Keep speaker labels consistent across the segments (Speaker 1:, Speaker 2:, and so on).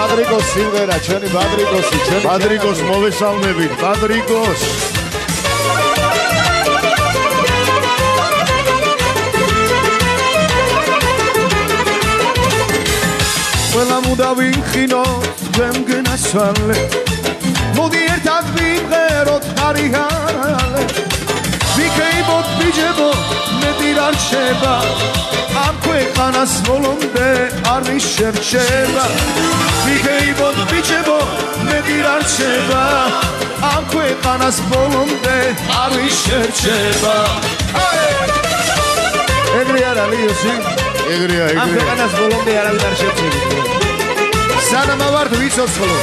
Speaker 1: ბადრიკოს სიმღერა, ჩვენი ბადრიკოსი, ჩვენი
Speaker 2: ბადრიკოს მოვესალმებით, ბადრიკოს.
Speaker 3: ყველა მუდა ვინხინო თქვენ გენასვალე მოდი ერთად ვიმღეროთ ხარიჰარალე ვიქეიბოთ ბიჯებო მეტი რა რჩება ამ ქვეყანას ბოლომდე არ მიშერჩება ვიქეიბოთ ბიჯებო მეტი რა რჩება ამ ქვეყანას ბოლომდე არ მიშერჩება ეგრე არა ლიოსი
Speaker 2: ეგრეა,
Speaker 3: ამ
Speaker 2: ეგრეა.
Speaker 3: ქვეყანას ბოლომდე არავინ არ შეჩერდება სანამ ავართ ვიცოცხლო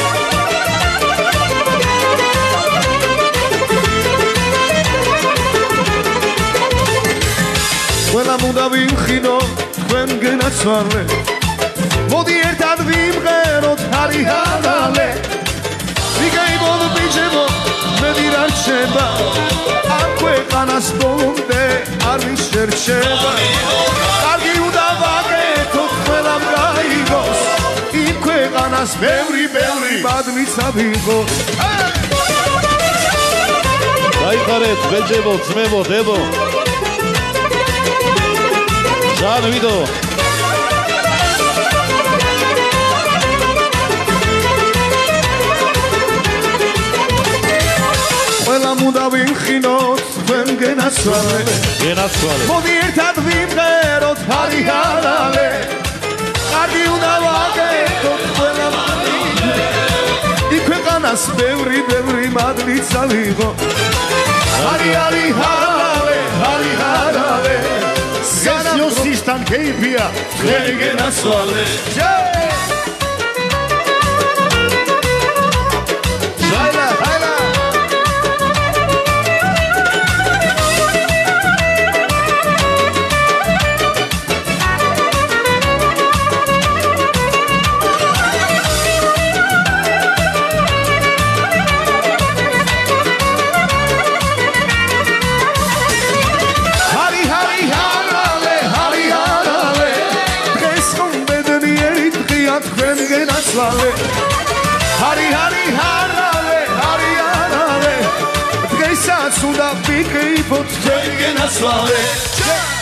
Speaker 3: ყველამ უნდა ვიმხინო თქვენ გენაცვალე მოდი ერთად ვიმღეროთ ჰარიჰარალე ვიგეიბოთ ბიჯებო მეტი რა რჩება ამ ქვეყანას ბოლომდე არ მიშერჩება კარგი უნდა ვაკეთოთ ყველამ გაიგოს იმ ქვეყანას ბევრი ბადნიცა ვიღოს
Speaker 1: გაიხარეთ, ბეჯებო, ძმებო, დებო. ჟან ვიდო.
Speaker 3: ყველამ უნდა ვიმხინოთ თქვენ გენაცვალე
Speaker 1: გენაცვალე.
Speaker 3: მოდი ერთად ვიმღეროთ ჰარიჰარალე კარგი უნდა ვაკეთოთ ყველამ იქ ქვეყანას ბევრი მადლიცა ვიღო ჰარიჰარალე ჰარიჰარალე
Speaker 2: სესიოსისთან ქეიფია,
Speaker 3: თქვენ გენაცვალე ჰარიჰარალე დღესაც უნდა ვიკეიფოთ თქვენ გენაცვალე